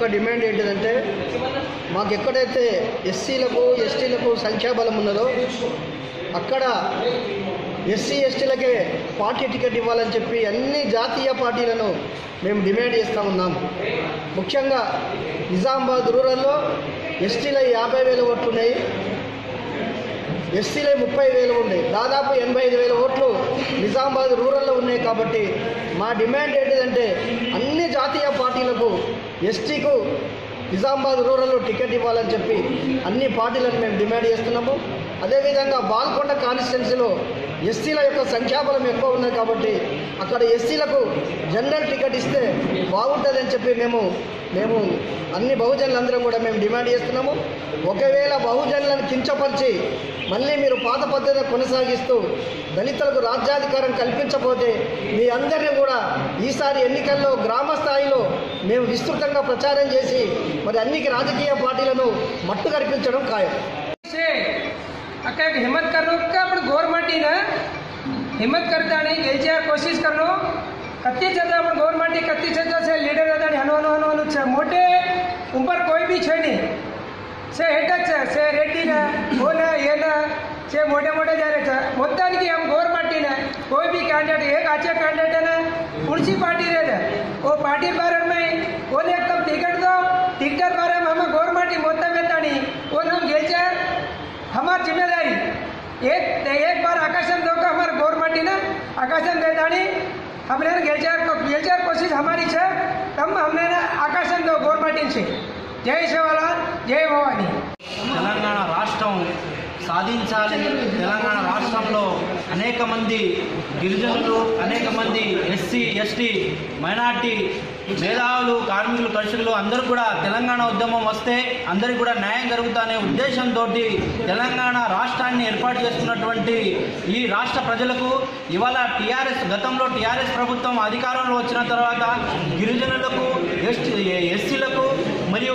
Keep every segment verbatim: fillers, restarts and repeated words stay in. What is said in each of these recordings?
Demand ఏంటిదంటే మాకు ఎక్కడైతే ఎస్సీలకు ఎస్టీలకు సంఖ్యాబలం ఉన్నదో అక్కడ ఎస్సీ ఎస్టీలకే పార్టీ టికెట్ ఇవ్వాలని చెప్పి అన్ని జాతీయ పార్టీలను మేము డిమాండ్ చేస్తూ ఉన్నాం. ముఖ్యంగా నిజామాబాద్ రూరల్లో ఎస్టీల యాభై వేల ఓట్లు ఉన్నాయి, ఎస్సీలే ముప్పై వేలు ఉన్నాయి. దాదాపు ఎనభై ఐదు వేల ఓట్లు నిజామాబాద్ రూరల్లో ఉన్నాయి. కాబట్టి మా డిమాండ్ ఏంటిదంటే అన్ని జాతీయ పార్టీలకు ఎస్టీకు నిజామాబాద్ రూరల్లో టికెట్ ఇవ్వాలని చెప్పి అన్ని పార్టీలను మేము డిమాండ్ చేస్తున్నాము. అదేవిధంగా బాల్కొండ కాన్స్టిట్యున్సీలో ఎస్సీల యొక్క సంఖ్యాబలం ఎక్కువ ఉన్నది కాబట్టి అక్కడ ఎస్సీలకు జనరల్ టికెట్ ఇస్తే బాగుంటుందని చెప్పి మేము మేము అన్ని బహుజనులందరం కూడా మేము డిమాండ్ చేస్తున్నాము. ఒకవేళ బహుజనులను కించపరిచి మళ్ళీ మీరు పాత పద్ధతిని కొనసాగిస్తూ దళితులకు రాజ్యాధికారం కల్పించకపోతే మీ అందరినీ కూడా ఈసారి ఎన్నికల్లో గ్రామ స్థాయిలో మేము విస్తృతంగా ప్రచారం చేసి మరి అన్ని రాజకీయ పార్టీలను మట్టు కల్పించడం ఖాయం. अक्का हिम्मत करो का पण गवर्नमेंट ना हिम्मत करता नहीं गेलच्या कोशिश करनो कत्ती चलता पण गवर्नमेंट कत्ती चलता से लीडर होता हनो हनो हनो हनो छे मोटे ऊपर कोई भी छे नहीं से हेटक छे से रेड्डी ना वो ना ये ना से मोटे मोटे जा रहे छे मोत्तानिकी हम गवर्नमेंट ना कोई भी कैंडिडेट एक अच्छे कैंडिडेट है ना उनसी पार्टी रहते वो पार्टी पर में वो ने कब टिकट दो टिकट पर हम गवर्नमेंट मोत्ता में तानी वो हम गेलच्या हमारी जिम्मेदारी एक एक बार आकाशन दो का हमारे गवर्नमेंट ना आकाशन देता नहीं हमने गेलचार को गेलचार कोशिश हमारी है तब हमने ना आकाशन दो गवर्नमेंट से जय शिवलाल जय भवानी. తెలంగాణ రాష్ట్రం సాధించాలి. తెలంగాణ రాష్ట్రంలో అనేక మంది గిరిజనులు, అనేక మంది ఎస్సీ ఎస్టీ మైనార్టీ మేధావులు, కార్మికులు, కర్షకులు అందరూ కూడా తెలంగాణ ఉద్యమం వస్తే అందరికీ కూడా న్యాయం జరుగుతుందనే ఉద్దేశంతో తెలంగాణ రాష్ట్రాన్ని ఏర్పాటు చేసుకున్నటువంటి ఈ రాష్ట్ర ప్రజలకు ఇవాళ టీఆర్ఎస్ గతంలో టీఆర్ఎస్ ప్రభుత్వం అధికారంలో వచ్చిన తర్వాత గిరిజనులకు, ఎస్టీ ఎస్సీలకు మరియు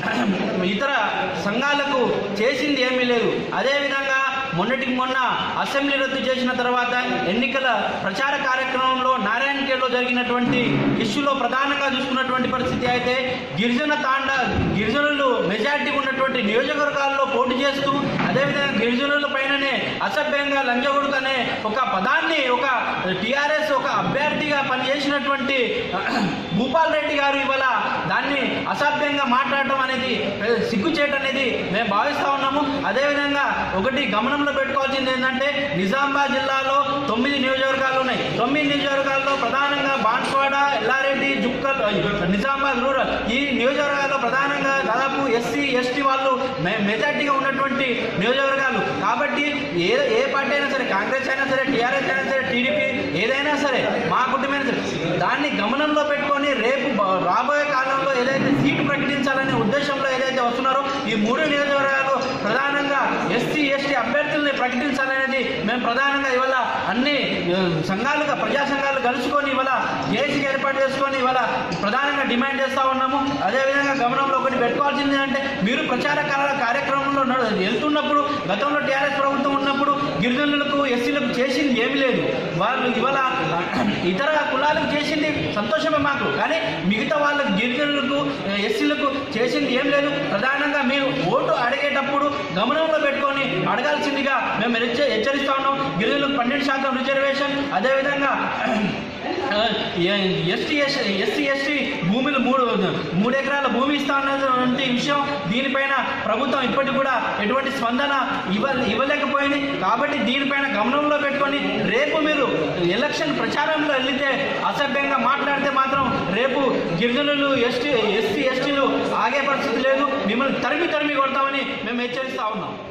ఇతర సంఘాలకు చేసింది ఏమీ లేదు. అదేవిధంగా మొన్నటికి మొన్న అసెంబ్లీ రద్దు చేసిన తర్వాత ఎన్నికల ప్రచార కార్యక్రమంలో నారాయణఖేడ్లో జరిగినటువంటి ఇష్యూలో ప్రధానంగా చూసుకున్నటువంటి పరిస్థితి అయితే గిరిజన తాండ గిరిజనులు మెజార్టీ ఉన్నటువంటి నియోజకవర్గాల్లో పోటీ చేస్తూ అదేవిధంగా గిరిజనుల పైననే అసభ్యంగా లంజగొడుకు అనే ఒక పదాన్ని ఒక టీఆర్ఎస్ ఒక అభ్యర్థిగా పనిచేసినటువంటి భూపాల్ రెడ్డి గారు ఇవాళ దాన్ని అసభ్యంగా మాట్లాడటం అనేది సిగ్గుచేట అనేది మేము భావిస్తూ ఉన్నాము. అదేవిధంగా ఒకటి గమనంలో పెట్టుకోవాల్సింది ఏంటంటే నిజామాబాద్ జిల్లాలో తొమ్మిది నియోజకవర్గాలు ఉన్నాయి. తొమ్మిది నియోజకవర్గాల్లో ప్రధానంగా బాన్స్వాడ, ఎల్లారెడ్డి, జుక్కల్, నిజామాబాద్ రూరల్ ఈ నియోజకవర్గాల్లో ప్రధానంగా దాదాపు ఎస్సీ ఎస్టీ వాళ్ళు మెజార్టీగా ఉన్నటువంటి నియోజకవర్గాలు. కాబట్టి ఏ ఏ పార్టీ అయినా సరే, కాంగ్రెస్ అయినా సరే, టీఆర్ఎస్ అయినా సరే, టీడీపీ ఏదైనా సరే, మా కుటుంబమైనా సరే దాన్ని గమనంలో పెట్టుకొని రేపు రాబోయే కాలంలో ఏదైతే సీటు ప్రకటించాలనే ఉద్దేశంలో ఏదైతే వస్తున్నారో ఈ మూడు నియోజకవర్గాలు ప్రధానంగా ఎస్సీ ఎస్టీ అభ్యర్థుల్ని ప్రకటించాలనేది మేము ప్రధానంగా ఇవాళ అన్ని సంఘాలుగా ప్రజా సంఘాలు కలుసుకొని ఇవాళ జేసీ ఏర్పాటు చేసుకొని ఇవాళ ప్రధానంగా డిమాండ్ చేస్తూ ఉన్నాము. అదేవిధంగా గమనంలో ఒకటి పెట్టుకోవాల్సింది అంటే మీరు ప్రచార కార్యక్రమంలో వెళ్తున్నప్పుడు గతంలో టీఆర్ఎస్ ప్రభుత్వం ఉన్నప్పుడు గిరిజనులకు ఎస్సీలకు చేసింది ఏమీ లేదు. వాళ్ళు ఇవాళ ఇతర కులాలకు చేసింది సంతోషమే మాకు, కానీ మిగతా వాళ్ళకు గిరిజనులకు ఎస్సీలకు చేసింది ఏం లేదు. ప్రధానంగా మీరు ఓటు అడిగేటప్పుడు గమనంలో పెట్టుకొని అడగాల్సిందిగా మేము హెచ్చరిస్తా ఉన్నాం. గిరిజనులకు పన్నెండు శాతం రిజర్వేషన్, అదేవిధంగా ఎస్టీ ఎస్సీ ఎస్టీ భూములు మూడు మూడు ఎకరాల భూమి ఇస్తా ఉన్నటువంటి విషయం దీనిపైన ప్రభుత్వం ఇప్పటికి కూడా ఎటువంటి స్పందన ఇవ్వ ఇవ్వలేకపోయింది. కాబట్టి దీనిపైన గమనంలో పెట్టుకొని రేపు మీరు ఎలక్షన్ ప్రచారంలో వెళ్తే అసభ్యంగా మాట్లాడితే మాత్రం రేపు గిరిజనులు ఎస్టీ ఎస్సీ ఎస్టీలు ఆగే పరిస్థితి లేదు. మిమ్మల్ని తరిమి తరిమి కొడతామని మేము హెచ్చరిస్తా ఉన్నాం.